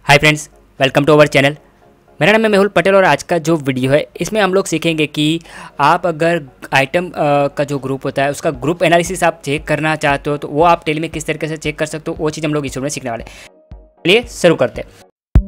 Hi friends, welcome to our channel. मेरा नाम है मेहुल पटेल और आज का जो वीडियो है इसमें हम लोग सीखेंगे कि आप अगर आइटम का जो ग्रुप होता है उसका ग्रुप एनालिसिस आप चेक करना चाहते हो तो वो आप टेली में किस तरीके से चेक कर सकते हो, वो चीज़ हम लोग इस वीडियो में सीखने वाले हैं। चलिए शुरू करते हैं।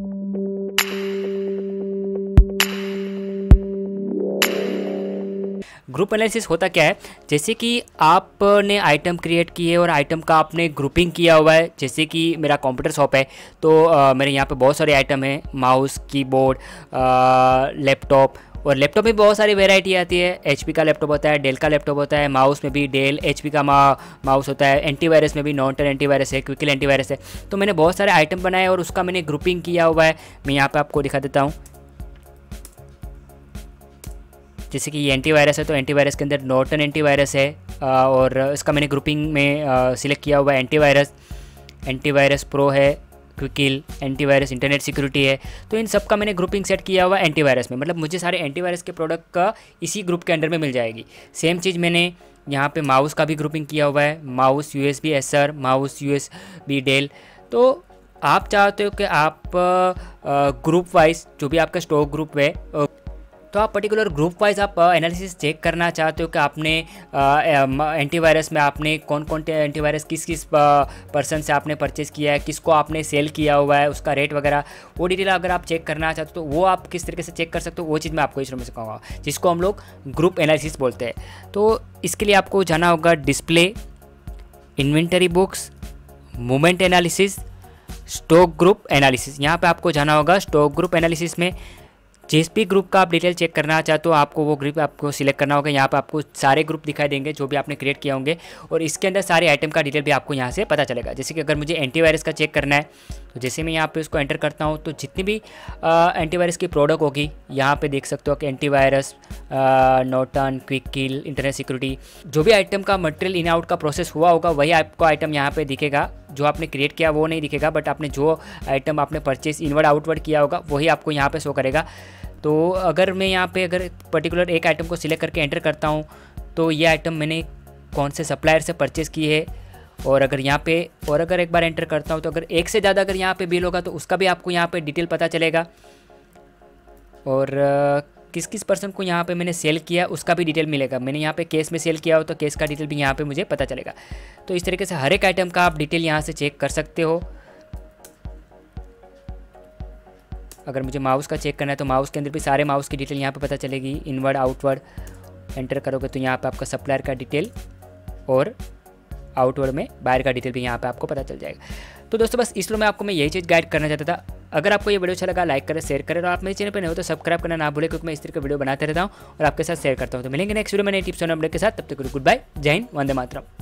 ग्रुप एनालिसिस होता क्या है, जैसे कि आपने आइटम क्रिएट की है और आइटम का आपने ग्रुपिंग किया हुआ है। जैसे कि मेरा कंप्यूटर शॉप है तो मेरे यहाँ पे बहुत सारे आइटम हैं, माउस, कीबोर्ड, लैपटॉप। और लैपटॉप में बहुत सारी वैरायटी आती है। HP का लैपटॉप होता है, डेल का लैपटॉप होता है, माउस में भी डेल HP का माउस होता है, एंटीवायरस में भी नॉर्टन एंटीवायरस है, क्विकल एंटीवायरस है। तो मैंने बहुत सारे आइटम बनाए और उसका मैंने ग्रुपिंग किया हुआ है। मैं यहाँ पर आपको दिखा देता हूँ। जैसे कि ये एंटीवायरस है तो एंटीवायरस के अंदर नॉर्टन एंटीवायरस है और इसका मैंने ग्रुपिंग में सिलेक्ट किया हुआ है। एंटीवायरस प्रो है, क्विकिल एंटीवायरस, इंटरनेट सिक्योरिटी है। तो इन सब का मैंने ग्रुपिंग सेट किया हुआ है एंटीवायरस में। मतलब मुझे सारे एंटीवायरस के प्रोडक्ट का इसी ग्रुप के अंडर में मिल जाएगी। सेम चीज़ मैंने यहाँ पे माउस का भी ग्रुपिंग किया हुआ है, mouse USB Acer, mouse USB Dell. तो आप चाहते हो कि आप ग्रुप वाइज जो भी आपका स्टॉक ग्रुप है तो आप पर्टिकुलर ग्रुप वाइज आप एनालिसिस चेक करना चाहते हो कि आपने एंटीवायरस में आपने कौन कौन एंटीवायरस किस पर्सन से आपने परचेज़ किया है, किसको आपने सेल किया हुआ है, उसका रेट वगैरह वो डिटेल अगर आप चेक करना चाहते हो तो वो आप किस तरीके से चेक कर सकते हो, वो चीज़ मैं आपको इस रूम में सिखाऊंगा, जिसको हम लोग ग्रुप एनालिसिस बोलते हैं। तो इसके लिए आपको जाना होगा display, inventory books, movement analysis, stock group analysis. यहाँ पर आपको जाना होगा स्टॉक ग्रुप एनालिसिस में। जिस भी ग्रुप का आप डिटेल चेक करना चाहते हो आपको वो ग्रुप आपको सिलेक्ट करना होगा। यहाँ पे आपको सारे ग्रुप दिखाई देंगे जो भी आपने क्रिएट किए होंगे और इसके अंदर सारे आइटम का डिटेल भी आपको यहाँ से पता चलेगा। जैसे कि अगर मुझे एंटीवायरस का चेक करना है तो जैसे मैं यहाँ पे उसको एंटर करता हूँ तो जितनी भी एंटीवायरस की प्रोडक्ट होगी यहाँ पे देख सकते हो कि antivirus, Norton, Quick Heal, internet security, जो भी आइटम का मटेरियल इन आउट का प्रोसेस हुआ होगा वही आपको आइटम यहाँ पे दिखेगा। जो आपने क्रिएट किया वो नहीं दिखेगा, बट आपने जो आइटम आपने परचेज इनवर्ड आउटवर्ड किया होगा वही आपको यहाँ पे शो करेगा। तो अगर मैं यहाँ पे अगर पर्टिकुलर एक आइटम को सिलेक्ट करके एंटर करता हूँ तो ये आइटम मैंने कौन से सप्लायर से परचेज़ की है, और अगर यहाँ पे और अगर एक बार एंटर करता हूँ तो अगर एक से ज़्यादा अगर यहाँ पे बिल होगा तो उसका भी आपको यहाँ पे डिटेल पता चलेगा। और किस किस पर्सन को यहाँ पे मैंने सेल किया उसका भी डिटेल मिलेगा। मैंने यहाँ पे केस में सेल किया हो तो केस का डिटेल भी यहाँ पे मुझे पता चलेगा। तो इस तरीके से हर एक आइटम का आप डिटेल यहाँ से चेक कर सकते हो। अगर मुझे माउस का चेक करना है तो माउस के अंदर भी सारे माउस की डिटेल यहाँ पे पता चलेगी। इनवर्ड आउटवर्ड एंटर करोगे तो यहाँ पे आपका सप्लायर का डिटेल और आउटवर्ड में बाहर का डिटेल भी यहाँ पे आपको पता चल जाएगा। तो दोस्तों बस इसलिए मैं यही चीज़ गाइड करना चाहता था। अगर आपको ये वीडियो अच्छा लगा लाइक करें, शेयर करें और आप मेरे चैनल पर नहीं हो तो सब्सक्राइब करना ना भूलें, क्योंकि मैं इस तरह का वीडियो बनाते रहता हूँ और आपके साथ शेयर करता हूँ। तो मिलेंगे नेक्स्ट वीडियो में नई टिप्स और अपडेट के साथ। तब तक गुड बाय, जय हिंद, वंदे मातरम।